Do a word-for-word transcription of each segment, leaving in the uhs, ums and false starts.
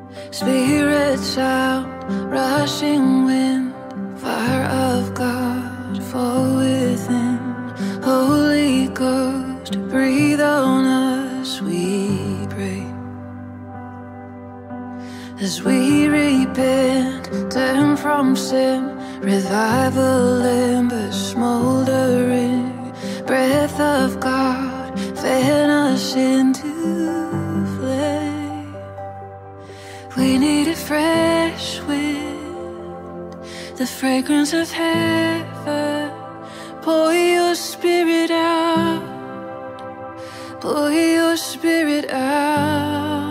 Spirit sound, rushing wind, fire of God, fall within. Holy Ghost, breathe on us, we pray. As we repent, turn from sin, revival embers smoldering. Breath of God, fan us into flame. We need a fresh wind, the fragrance of heaven. Pour your spirit out, pour your spirit out.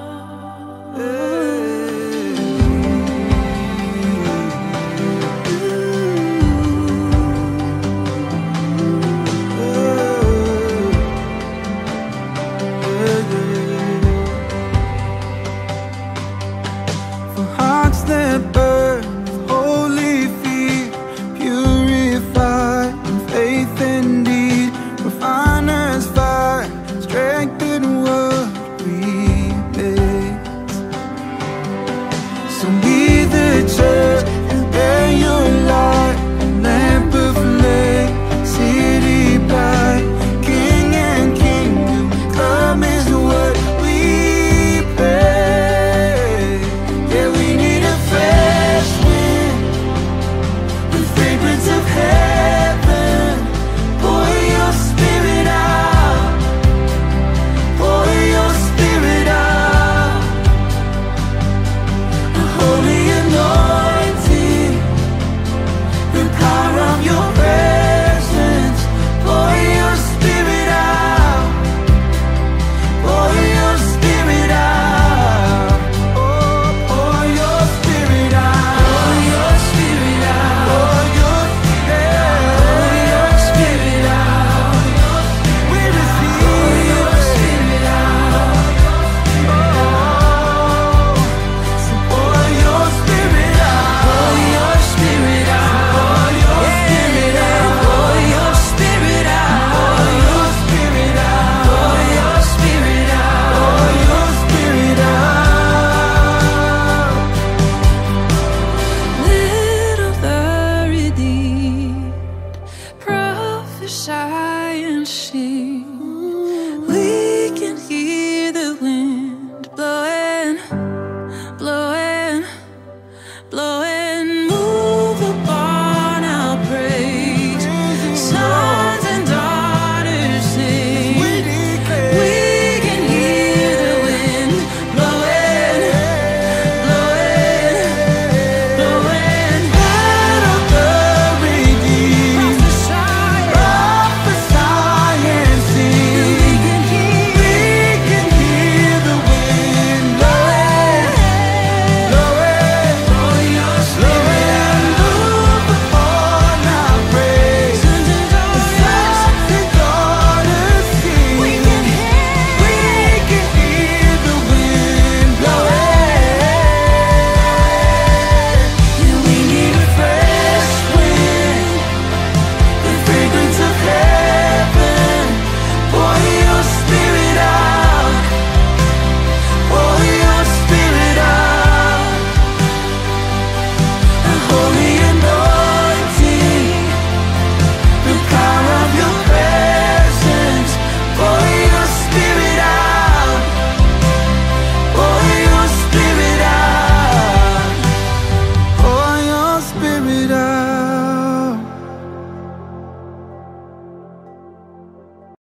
For hearts that burn with holy fear, purified in faith and deed, refiner's fire, strengthen what we make. So we